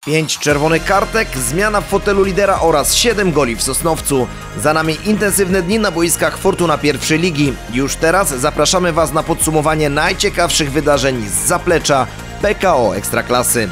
5 czerwonych kartek, zmiana w fotelu lidera oraz 7 goli w Sosnowcu. Za nami intensywne dni na boiskach Fortuna pierwszej ligi. Już teraz zapraszamy Was na podsumowanie najciekawszych wydarzeń z zaplecza PKO Ekstraklasy.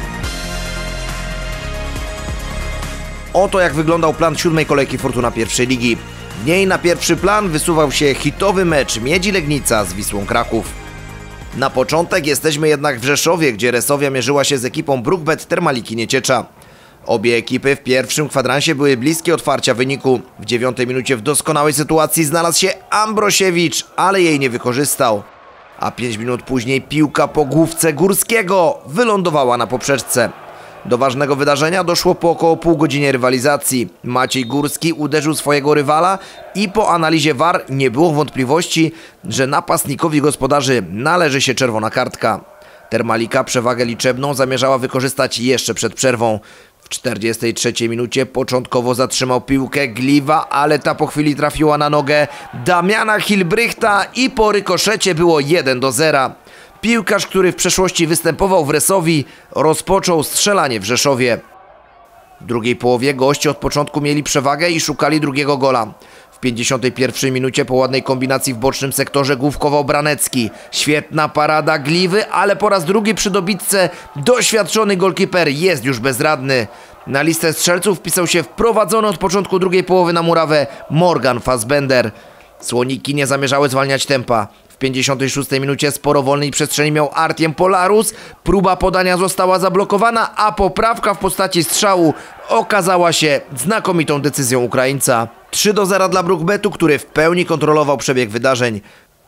Oto jak wyglądał plan 7. kolejki Fortuna pierwszej ligi. W niej na pierwszy plan wysuwał się hitowy mecz Miedzi Legnica z Wisłą Kraków. Na początek jesteśmy jednak w Rzeszowie, gdzie Resowia mierzyła się z ekipą BrookBet Termaliki Nieciecza. Obie ekipy w pierwszym kwadransie były bliskie otwarcia wyniku. W 9 minucie w doskonałej sytuacji znalazł się Ambrosiewicz, ale jej nie wykorzystał. A 5 minut później piłka po główce Górskiego wylądowała na poprzeczce. Do ważnego wydarzenia doszło po około pół godzinie rywalizacji. Maciej Górski uderzył swojego rywala i po analizie VAR nie było wątpliwości, że napastnikowi gospodarzy należy się czerwona kartka. Termalika przewagę liczebną zamierzała wykorzystać jeszcze przed przerwą. W 43 minucie początkowo zatrzymał piłkę Gliwa, ale ta po chwili trafiła na nogę Damiana Hilbrychta i po rykoszecie było 1-0. Piłkarz, który w przeszłości występował w Resowi, rozpoczął strzelanie w Rzeszowie. W drugiej połowie goście od początku mieli przewagę i szukali drugiego gola. W 51 minucie po ładnej kombinacji w bocznym sektorze główkował Branecki. Świetna parada Gliwy, ale po raz drugi przy dobitce doświadczony golkiper jest już bezradny. Na listę strzelców wpisał się wprowadzony od początku drugiej połowy na murawę Morgan Fassbender. Słoniki nie zamierzały zwalniać tempa. W 56 minucie sporo wolnej przestrzeni miał Artiem Polarus, próba podania została zablokowana, a poprawka w postaci strzału okazała się znakomitą decyzją Ukraińca. 3-0 dla BrookBetu, który w pełni kontrolował przebieg wydarzeń.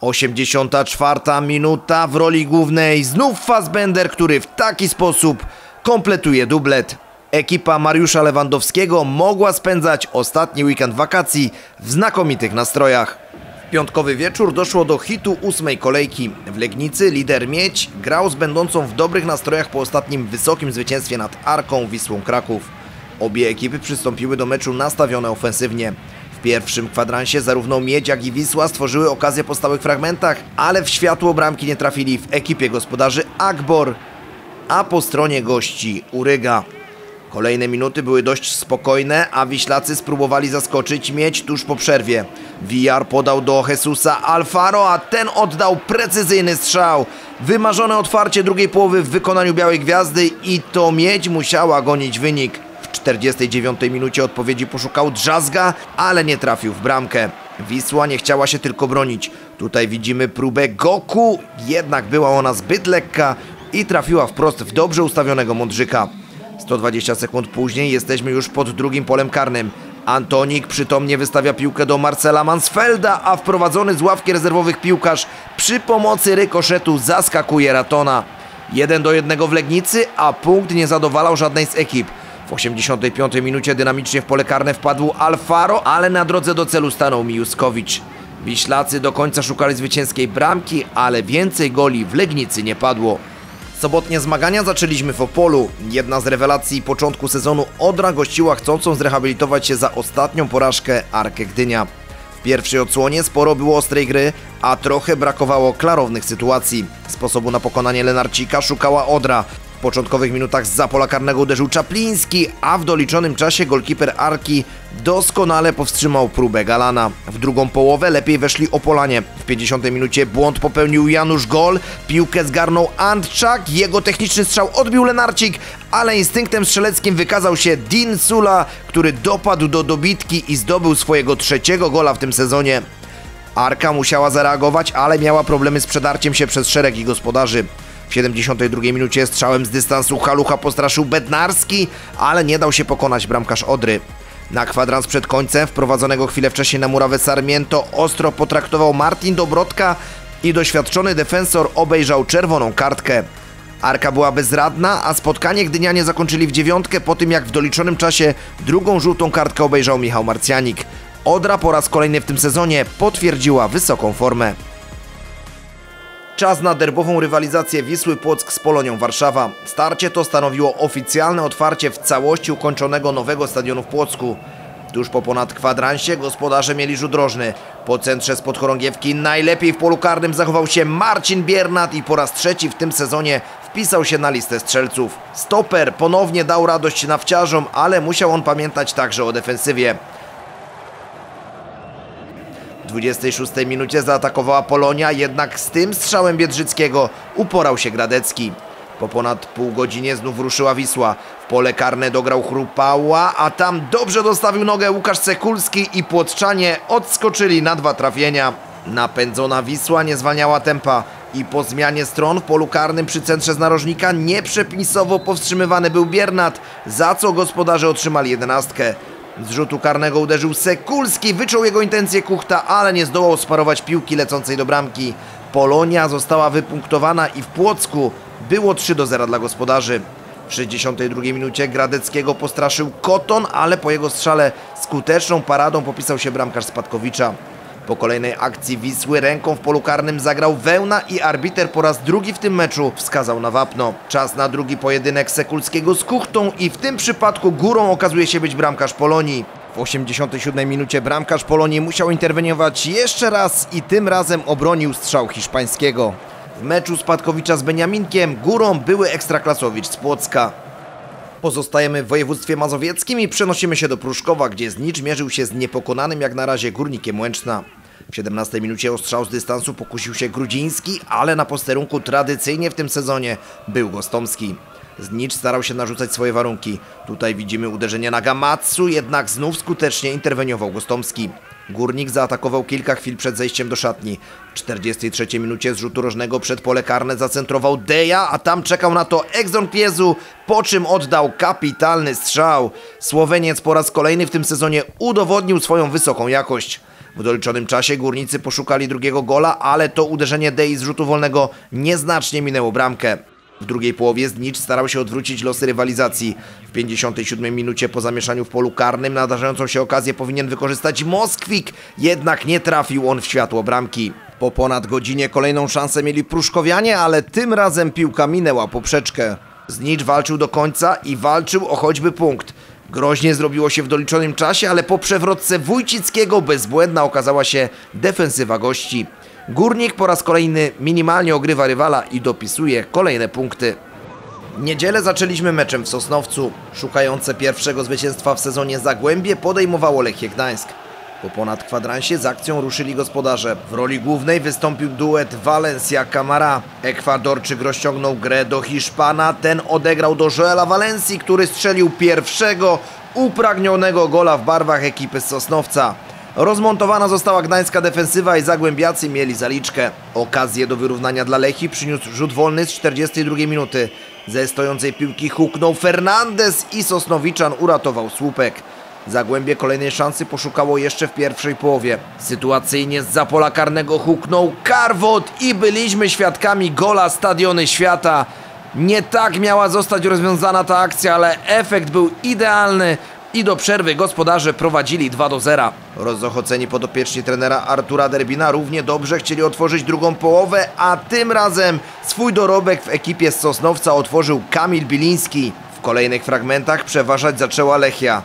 84 minuta, w roli głównej znów Fassbender, który w taki sposób kompletuje dublet. Ekipa Mariusza Lewandowskiego mogła spędzać ostatni weekend wakacji w znakomitych nastrojach. W piątkowy wieczór doszło do hitu 8. kolejki. W Legnicy lider Miedź grał z będącą w dobrych nastrojach po ostatnim wysokim zwycięstwie nad Arką Wisłą Kraków. Obie ekipy przystąpiły do meczu nastawione ofensywnie. W pierwszym kwadransie zarówno Miedź, jak i Wisła stworzyły okazję po stałych fragmentach, ale w światło bramki nie trafili w ekipie gospodarzy Akbor, a po stronie gości Uryga. Kolejne minuty były dość spokojne, a Wiślacy spróbowali zaskoczyć Miedź tuż po przerwie. Villar podał do Jesusa Alfaro, a ten oddał precyzyjny strzał. Wymarzone otwarcie drugiej połowy w wykonaniu Białej Gwiazdy i to Miedź musiała gonić wynik. W 49 minucie odpowiedzi poszukał Drzazga, ale nie trafił w bramkę. Wisła nie chciała się tylko bronić. Tutaj widzimy próbę Goku, jednak była ona zbyt lekka i trafiła wprost w dobrze ustawionego Mądrzyka. 120 sekund później jesteśmy już pod drugim polem karnym. Antonik przytomnie wystawia piłkę do Marcela Mansfelda, a wprowadzony z ławki rezerwowych piłkarz przy pomocy rykoszetu zaskakuje Ratona. 1-1 w Legnicy, a punkt nie zadowalał żadnej z ekip. W 85 minucie dynamicznie w pole karne wpadł Alfaro, ale na drodze do celu stanął Mijuskowicz. Wiślacy do końca szukali zwycięskiej bramki, ale więcej goli w Legnicy nie padło. Sobotnie zmagania zaczęliśmy w Opolu. Jedna z rewelacji początku sezonu Odra gościła chcącą zrehabilitować się za ostatnią porażkę Arkę Gdynia. W pierwszej odsłonie sporo było ostrej gry, a trochę brakowało klarownych sytuacji. Sposobu na pokonanie Lenarcika szukała Odra. W początkowych minutach zza pola karnego uderzył Czapliński, a w doliczonym czasie golkiper Arki doskonale powstrzymał próbę Galana. W drugą połowę lepiej weszli Opolanie. W 50 minucie błąd popełnił Janusz Gol, piłkę zgarnął Antczak, jego techniczny strzał odbił Lenarcik, ale instynktem strzeleckim wykazał się Dean Sula, który dopadł do dobitki i zdobył swojego 3. gola w tym sezonie. Arka musiała zareagować, ale miała problemy z przedarciem się przez szeregi gospodarzy. W 72 minucie strzałem z dystansu Halucha postraszył Bednarski, ale nie dał się pokonać bramkarz Odry. Na kwadrans przed końcem wprowadzonego chwilę wcześniej na murawę Sarmiento ostro potraktował Martin Dobrodka i doświadczony defensor obejrzał czerwoną kartkę. Arka była bezradna, a spotkanie Gdynianie zakończyli w 9 po tym, jak w doliczonym czasie drugą żółtą kartkę obejrzał Michał Marcjanik. Odra po raz kolejny w tym sezonie potwierdziła wysoką formę. Czas na derbową rywalizację Wisły Płock z Polonią Warszawa. Starcie to stanowiło oficjalne otwarcie w całości ukończonego nowego stadionu w Płocku. Tuż po ponad kwadransie gospodarze mieli rzut rożny. Po centrze spod chorągiewki najlepiej w polu karnym zachował się Marcin Biernat i po raz trzeci w tym sezonie wpisał się na listę strzelców. Stoper ponownie dał radość nawciarzom, ale musiał on pamiętać także o defensywie. W 26 minucie zaatakowała Polonia, jednak z tym strzałem Biedrzyckiego uporał się Gradecki. Po ponad pół godzinie znów ruszyła Wisła. W pole karne dograł Chrupała, a tam dobrze dostawił nogę Łukasz Cekulski i płotczanie odskoczyli na 2 trafienia. Napędzona Wisła nie zwalniała tempa i po zmianie stron w polu karnym przy centrze z narożnika nieprzepisowo powstrzymywany był Biernat, za co gospodarze otrzymali 11. Z rzutu karnego uderzył Cekulski, wyczuł jego intencje Kuchta, ale nie zdołał sparować piłki lecącej do bramki. Polonia została wypunktowana i w Płocku było 3-0 dla gospodarzy. W 62 minucie Gradeckiego postraszył Koton, ale po jego strzale skuteczną paradą popisał się bramkarz Spadkowicza. Po kolejnej akcji Wisły ręką w polu karnym zagrał Wełna i arbiter po raz drugi w tym meczu wskazał na wapno. Czas na drugi pojedynek Cekulskiego z Kuchtą i w tym przypadku górą okazuje się być bramkarz Polonii. W 87 minucie bramkarz Polonii musiał interweniować jeszcze raz i tym razem obronił strzał hiszpańskiego. W meczu Spadkowicza z Beniaminkiem górą były ekstraklasowicz z Płocka. Pozostajemy w województwie mazowieckim i przenosimy się do Pruszkowa, gdzie Znicz mierzył się z niepokonanym jak na razie Górnikiem Łęczna. W 17 minucie o strzał z dystansu pokusił się Grudziński, ale na posterunku tradycyjnie w tym sezonie był Gostomski. Znicz starał się narzucać swoje warunki. Tutaj widzimy uderzenie na Gamatsu, jednak znów skutecznie interweniował Gostomski. Górnik zaatakował kilka chwil przed zejściem do szatni. W 43 minucie z rzutu rożnego przed pole karne zacentrował Deja, a tam czekał na to Exon Piezu, po czym oddał kapitalny strzał. Słoweniec po raz kolejny w tym sezonie udowodnił swoją wysoką jakość. W doliczonym czasie górnicy poszukali drugiego gola, ale to uderzenie Dei z rzutu wolnego nieznacznie minęło bramkę. W drugiej połowie Znicz starał się odwrócić losy rywalizacji. W 57 minucie po zamieszaniu w polu karnym nadarzającą się okazję powinien wykorzystać Moskwik, jednak nie trafił on w światło bramki. Po ponad godzinie kolejną szansę mieli pruszkowianie, ale tym razem piłka minęła poprzeczkę. Znicz walczył do końca i walczył o choćby punkt. Groźnie zrobiło się w doliczonym czasie, ale po przewrotce Wójcickiego bezbłędna okazała się defensywa gości. Górnik po raz kolejny minimalnie ogrywa rywala i dopisuje kolejne punkty. Niedzielę zaczęliśmy meczem w Sosnowcu. Szukające pierwszego zwycięstwa w sezonie Zagłębie podejmowało Lechie Gdańsk. Po ponad kwadransie z akcją ruszyli gospodarze. W roli głównej wystąpił duet Valencia-Camara. Ekwadorczyk rozciągnął grę do Hiszpana. Ten odegrał do Joela Valencji, który strzelił pierwszego upragnionego gola w barwach ekipy z Sosnowca. Rozmontowana została gdańska defensywa i zagłębiacy mieli zaliczkę. Okazję do wyrównania dla Lechii przyniósł rzut wolny z 42 minuty. Ze stojącej piłki huknął Fernandez i Sosnowiczan uratował słupek. Zagłębie kolejnej szansy poszukało jeszcze w pierwszej połowie. Sytuacyjnie zza pola karnego huknął Karwot i byliśmy świadkami gola Stadiony Świata. Nie tak miała zostać rozwiązana ta akcja, ale efekt był idealny i do przerwy gospodarze prowadzili 2-0. Rozochoceni podopieczni trenera Artura Derbina równie dobrze chcieli otworzyć drugą połowę, a tym razem swój dorobek w ekipie z Sosnowca otworzył Kamil Biliński. W kolejnych fragmentach przeważać zaczęła Lechia.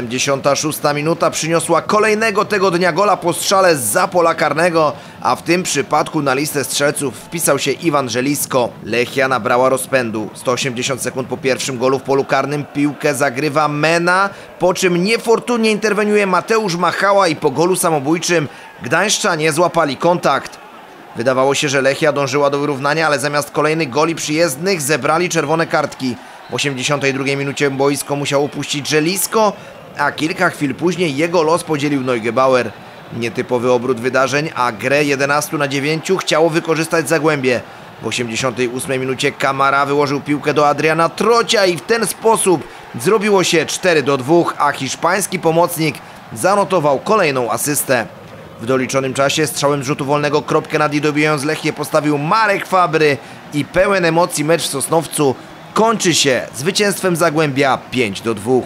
76 minuta przyniosła kolejnego tego dnia gola po strzale zza pola karnego, a w tym przypadku na listę strzelców wpisał się Iwan Żelisko. Lechia nabrała rozpędu. 180 sekund po pierwszym golu w polu karnym piłkę zagrywa Mena, po czym niefortunnie interweniuje Mateusz Machała i po golu samobójczym gdańszczanie złapali kontakt. Wydawało się, że Lechia dążyła do wyrównania, ale zamiast kolejnych goli przyjezdnych zebrali czerwone kartki. W 82 minucie boisko musiał opuścić Żelisko, a kilka chwil później jego los podzielił Neugebauer. Nietypowy obrót wydarzeń, a grę 11-9 chciało wykorzystać Zagłębie. W 88 minucie Kamara wyłożył piłkę do Adriana Trocia i w ten sposób zrobiło się 4-2, a hiszpański pomocnik zanotował kolejną asystę. W doliczonym czasie strzałem z rzutu wolnego kropkę nad i dobijając Lechię postawił Marek Fabry i pełen emocji mecz w Sosnowcu kończy się zwycięstwem Zagłębia 5-2.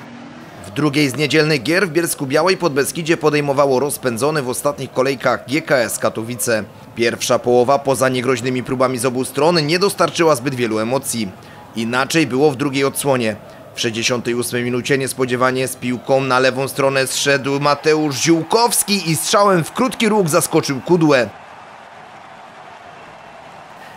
W drugiej z niedzielnych gier w Bielsku-Białej Podbeskidzie podejmowało rozpędzony w ostatnich kolejkach GKS Katowice. Pierwsza połowa poza niegroźnymi próbami z obu stron nie dostarczyła zbyt wielu emocji. Inaczej było w drugiej odsłonie. W 68 minucie niespodziewanie z piłką na lewą stronę zszedł Mateusz Ziółkowski i strzałem w krótki róg zaskoczył Kudłę.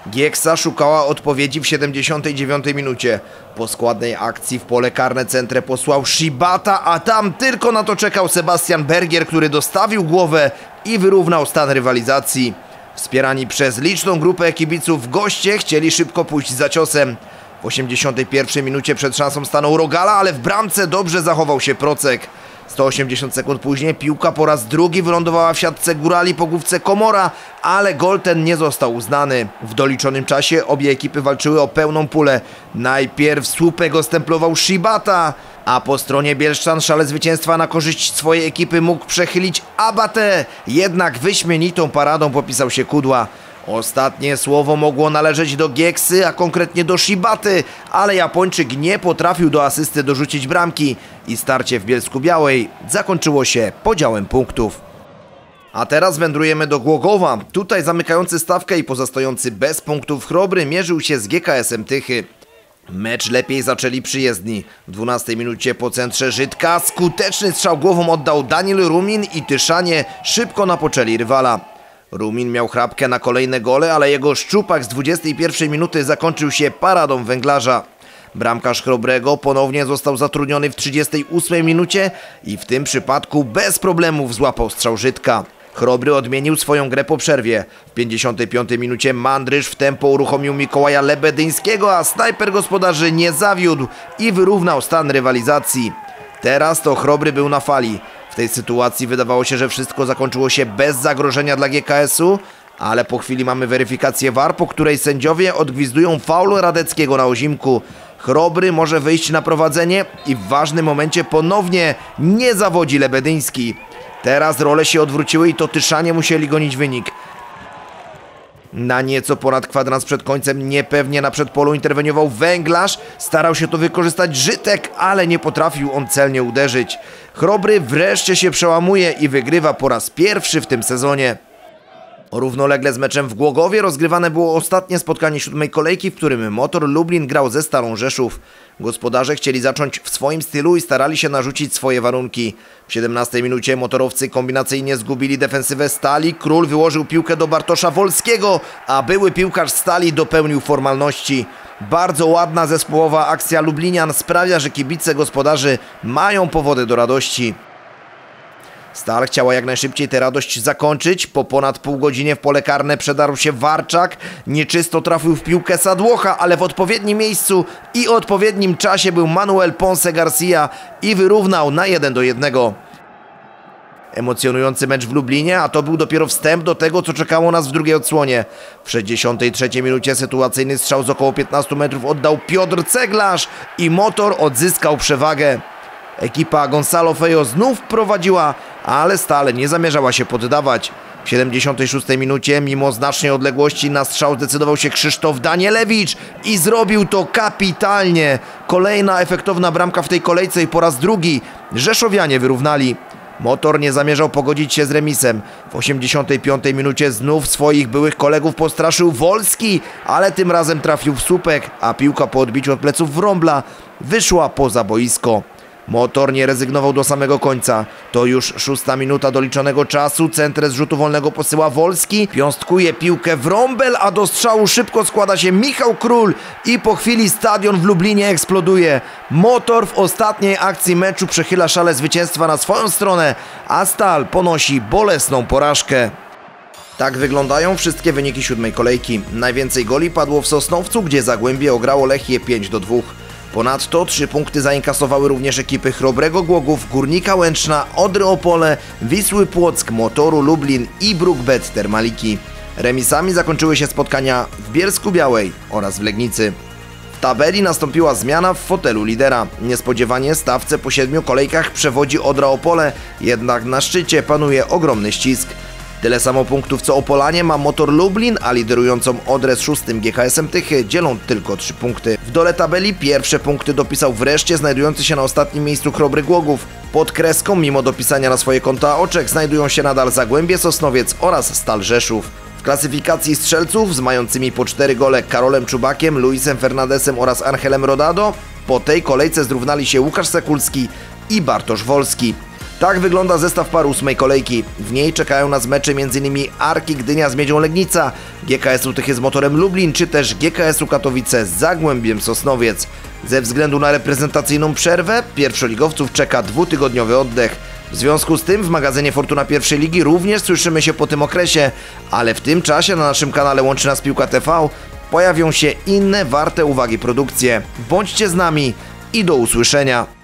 Gieksa szukała odpowiedzi w 79 minucie. Po składnej akcji w pole karne centre posłał Shibata, a tam tylko na to czekał Sebastian Bergier, który dostawił głowę i wyrównał stan rywalizacji. Wspierani przez liczną grupę kibiców, goście chcieli szybko pójść za ciosem. W 81 minucie przed szansą stanął Rogala, ale w bramce dobrze zachował się Procek. 180 sekund później piłka po raz drugi wylądowała w siatce górali po główce Komora, ale gol ten nie został uznany. W doliczonym czasie obie ekipy walczyły o pełną pulę. Najpierw słupek ostemplował Shibata, a po stronie bielszczan szale zwycięstwa na korzyść swojej ekipy mógł przechylić Abate. Jednak wyśmienitą paradą popisał się Kudła. Ostatnie słowo mogło należeć do Gieksy, a konkretnie do Shibaty, ale Japończyk nie potrafił do asysty dorzucić bramki i starcie w Bielsku-Białej zakończyło się podziałem punktów. A teraz wędrujemy do Głogowa. Tutaj zamykający stawkę i pozostający bez punktów Chrobry mierzył się z GKS-em Tychy. Mecz lepiej zaczęli przyjezdni. W 12 minucie po centrze Żydka skuteczny strzał głową oddał Daniel Rumin i Tyszanie szybko napoczęli rywala. Rumin miał chrapkę na kolejne gole, ale jego szczupak z 21 minuty zakończył się paradą węglarza. Bramkarz Chrobrego ponownie został zatrudniony w 38 minucie i w tym przypadku bez problemów złapał strzał Żydka. Chrobry odmienił swoją grę po przerwie. W 55 minucie Mandrysz w tempo uruchomił Mikołaja Lebedyńskiego, a snajper gospodarzy nie zawiódł i wyrównał stan rywalizacji. Teraz to Chrobry był na fali. W tej sytuacji wydawało się, że wszystko zakończyło się bez zagrożenia dla GKS-u, ale po chwili mamy weryfikację VAR, po której sędziowie odgwizdują faul Radeckiego na Ozimku. Chrobry może wyjść na prowadzenie i w ważnym momencie ponownie nie zawodzi Lebedyński. Teraz role się odwróciły i to Tyszanie musieli gonić wynik. Na nieco ponad kwadrans przed końcem niepewnie na przedpolu interweniował Węglarz. Starał się to wykorzystać Żytek, ale nie potrafił on celnie uderzyć. Chrobry wreszcie się przełamuje i wygrywa po raz pierwszy w tym sezonie. Równolegle z meczem w Głogowie rozgrywane było ostatnie spotkanie 7. kolejki, w którym Motor Lublin grał ze Starą Rzeszów. Gospodarze chcieli zacząć w swoim stylu i starali się narzucić swoje warunki. W 17 minucie motorowcy kombinacyjnie zgubili defensywę Stali. Król wyłożył piłkę do Bartosza Wolskiego, a były piłkarz Stali dopełnił formalności. Bardzo ładna zespołowa akcja Lublinian sprawia, że kibice gospodarzy mają powody do radości. Stal chciała jak najszybciej tę radość zakończyć. Po ponad pół godzinie w pole karne przedarł się Warczak. Nieczysto trafił w piłkę Sadłocha, ale w odpowiednim miejscu i odpowiednim czasie był Manuel Ponce Garcia i wyrównał na 1:1. Emocjonujący mecz w Lublinie, a to był dopiero wstęp do tego, co czekało nas w drugiej odsłonie. W 63 minucie sytuacyjny strzał z około 15 metrów oddał Piotr Ceglarz i Motor odzyskał przewagę. Ekipa Gonzalo Fejo znów prowadziła, ale stale nie zamierzała się poddawać. W 76 minucie, mimo znacznej odległości, na strzał zdecydował się Krzysztof Danielewicz i zrobił to kapitalnie. Kolejna efektowna bramka w tej kolejce i po raz drugi rzeszowianie wyrównali. Motor nie zamierzał pogodzić się z remisem. W 85 minucie znów swoich byłych kolegów postraszył Wolski, ale tym razem trafił w słupek, a piłka po odbiciu od pleców Wrąbla wyszła poza boisko. Motor nie rezygnował do samego końca. To już 6. minuta doliczonego czasu. Centrę z rzutu wolnego posyła Wolski. Piąstkuje piłkę Wrąbel, a do strzału szybko składa się Michał Król i po chwili stadion w Lublinie eksploduje. Motor w ostatniej akcji meczu przechyla szale zwycięstwa na swoją stronę, a Stal ponosi bolesną porażkę. Tak wyglądają wszystkie wyniki 7. kolejki. Najwięcej goli padło w Sosnowcu, gdzie Zagłębie ograło Lechię 5:2. Ponadto 3 punkty zainkasowały również ekipy Chrobrego Głogów, Górnika Łęczna, Odry Opole, Wisły Płock, Motoru Lublin i Brookbet Termaliki. Remisami zakończyły się spotkania w Bielsku-Białej oraz w Legnicy. W tabeli nastąpiła zmiana w fotelu lidera. Niespodziewanie stawce po 7 kolejkach przewodzi Odra Opole, jednak na szczycie panuje ogromny ścisk. Tyle samo punktów co Opolanie ma Motor Lublin, a liderującą Odrę z 6. GKS-em Tychy dzielą tylko 3 punkty. W dole tabeli pierwsze punkty dopisał wreszcie znajdujący się na ostatnim miejscu Chrobry Głogów. Pod kreską, mimo dopisania na swoje konta oczek, znajdują się nadal Zagłębie Sosnowiec oraz Stal Rzeszów. W klasyfikacji strzelców z mającymi po 4 gole Karolem Czubakiem, Luisem Fernandesem oraz Angelem Rodado po tej kolejce zrównali się Łukasz Sekulski i Bartosz Wolski. Tak wygląda zestaw par 8. kolejki. W niej czekają nas mecze m.in. Arki Gdynia z Miedzią Legnica, GKS-u Tychy z Motorem Lublin, czy też GKS-u Katowice z Zagłębiem Sosnowiec. Ze względu na reprezentacyjną przerwę pierwszoligowców czeka 2-tygodniowy oddech. W związku z tym w magazynie Fortuna Pierwszej Ligi również słyszymy się po tym okresie, ale w tym czasie na naszym kanale Łączy Nas Piłka TV pojawią się inne warte uwagi produkcje. Bądźcie z nami i do usłyszenia.